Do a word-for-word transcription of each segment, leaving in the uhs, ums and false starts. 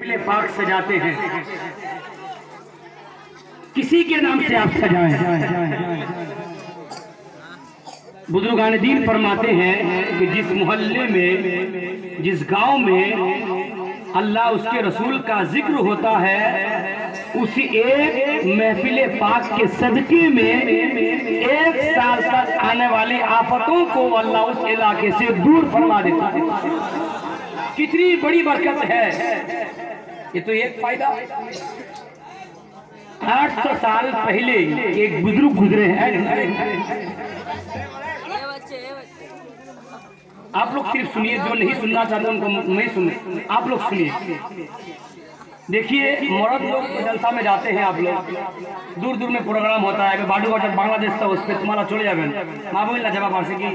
महफिल पाक सजाते हैं, किसी के नाम से आप सजाएं। बुजुर्गान दीन फरमाते हैं कि जिस मोहल्ले में, जिस गांव में अल्लाह उसके रसूल का जिक्र होता है, उसी एक महफिल पाक के सदके में एक साल तक आने वाली आफतों को अल्लाह उस इलाके से दूर फरमा देता है। कितनी बड़ी बरकत है ये, तो एक फायदा। आठ सौ साल पहले एक बुजुर्ग गुजरे हैं, आप लोग सिर्फ सुनिए, जो नहीं सुनना चाहते उनको नहीं सुने, आप लोग सुनिए। देखिए, मर्द लोग तो जलसा में जाते हैं, आप लोग दूर दूर में प्रोग्राम होता है, बाडू जब बांग्लादेश था उस पर तुम्हारा चले जाए माँ बोल जवाब आसे की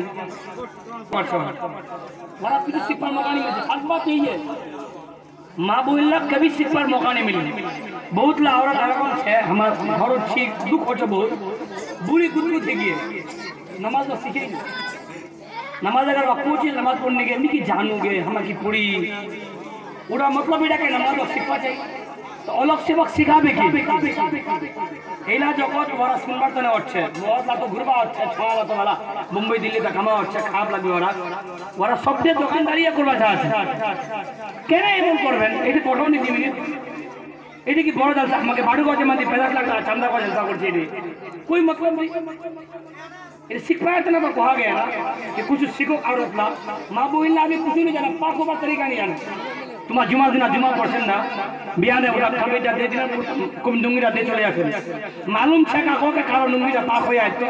सिक्का मौका नहीं मिलता। बात यही है, माँ बोल कभी सिख पर मौका नहीं मिली। बहुत ला औरत एरकम है हमारे घर ठीक दुख हो, बहुत बुरी गुजरू थी नमाज तो सीखेगी। नमाज अगर पूछे नमाज पढ़ने के नहीं जानोगे हमारी पूरी पूरा मतलब এটা के नमाज सीखा चाहिए, तो अलग से वक्त सिखाबे की एला जगत ওরা শুনবার তো না হচ্ছে, মহল্লা তো ঘুরবা হচ্ছে, ছওয়ালা তো वाला মুম্বাই দিল্লি তে কামা হচ্ছে, খারাপ লাগবে ওরা ওরা সবতে দোকানদারিয়া করবা চাচ্ছে। কেন এমন করবেন? এটা পড়ো নি দিবি, এটা কি বড় জলসা? আমাকে বাড়ু গজে মাঝে পঞ্চাশ লাখ টাকা চাঁদা করে জলসা করছে, এটা कोई मतलब नहीं। ये सिखाया था ना, तो कहा गया ना कि कुछ सीखो और अपना माँ बोलना अभी कुछ नहीं जाना, पाँच बार तरीका नहीं जाना। तुम्हारा जुमा दिन जुमा परसेंट ना बिया दे उड़ा खाबे जा दे दिना कुम डुंगी रा दे चले आके मालूम छे का को के कारण डुंगी रा पाक हो जाए। तो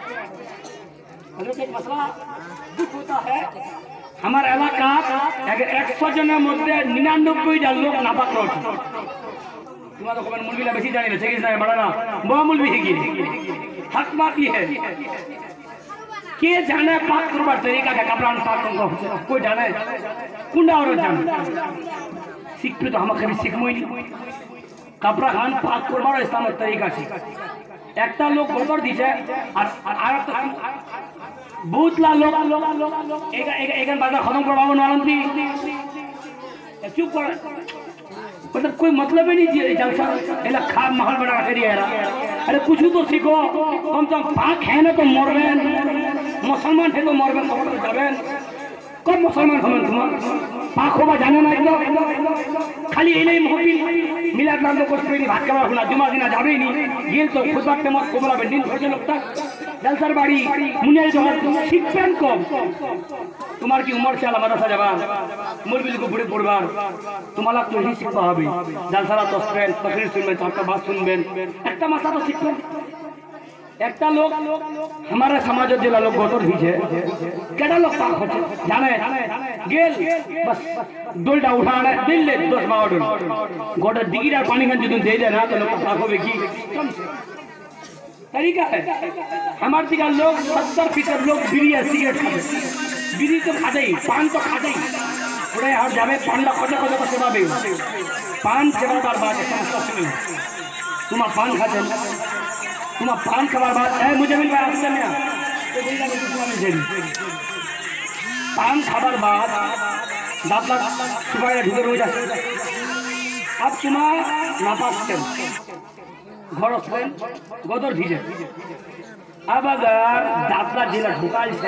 एक मसला दुख होता है हमारे इलाका, अगर एक सौ जনের মধ্যে निन्यानवे জন লোক নাপাক রয়েছে। तुम्हारा को मुलबी ला बेसी जाने ना चाहिए ना बड़ा ना वो मुलबी है की हक बात ही है। के जाने पाक करवार तरीका का कपड़ा पाक को कोई जाने कुंडा और जाने सीख पे तो हम कभी सीखमो ही नहीं। कपड़ा खान पाक करवार इस्लाम तरीका से একটা লোক বদর দিছে আর আর একটা বহুত লা লোক এগা এগা এগা বাজার খতম করবাবো নালন্তি चुप कर, मतलब कोई मतलब ही नहीं जलसा एला खाब महल बना के दिया यार। अरे कुछ तो सीखो, कम से कम पाक है ना तो मरबे, मुसलमान है तो मरबे, खबर तो जाबे। कब मुसलमान हम तुम पाक होगा जाने ना एकदम खाली ये नहीं मोहब्बी मिलाद नाम तो कुछ नहीं भाग का हुना जुमा दिना जाबे ही नहीं। ये तो खुद बात मत कोबला बेंदिन खोजे लगता जलसार बाड़ी मुनिया जो शिक्षण कम तुम्हार की उम्र से माद्रासा जाबा मुरबिल को बुढ़े पड़बार तुम्हारा तो ही शिखा হবে जलसारा तो स्पेन तकरीर सुनबेन, चारटा बात सुनबेन, একটা মাসা तो শিখবেন। একটা লোক हमारे समाजत जेला लोग गदर हिजे केटा लोग पाक होचे जाने गेल बस डोलटा उठाने दिल्ले दस बारह डोल गोटा डिगीर पानी खान जो दे दे ना तो लोग पाक होबे की कम से तरीका है। हमारे दिगा लोग सत्तर फीसद लोग बीड़ी या सिगरेट खाते, बीड़ी तो खाते ही, पान तो खाते ही पूरे हर जावे पान ला खोजे खोजे को सेवा भी पान सेवा बार बार समझता सुनी तुम्हारा पान खाते तुम्हारा पान खबर बात है मुझे मिल रहा है में तो देखा नहीं तुम्हारा मिल पान खबर बात दापला सुबह ढुके रोज अब तुम्हारा नापाक के घर गदर भिजे। अब अगर दापला जिला ढुकाल से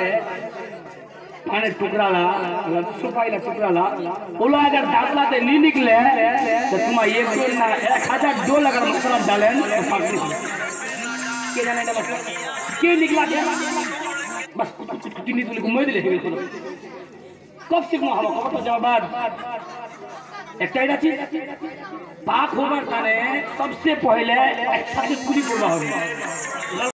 माने टुकड़ा ला सुपाई ला टुकड़ा ला बोला अगर दापला ते नहीं निकले तो तुम्हारा एक दो ना एक हजार डोल अगर मसाला डालें तो पाक नहीं के जाने का मतलब के निकला के बस कितनी तुली को मोदी लेके गए कब सीखना हम खबर तो जवाब একটা এটা চিজ পাক হবার কারণে सबसे पहले अच्छा से पूरी करना होगा।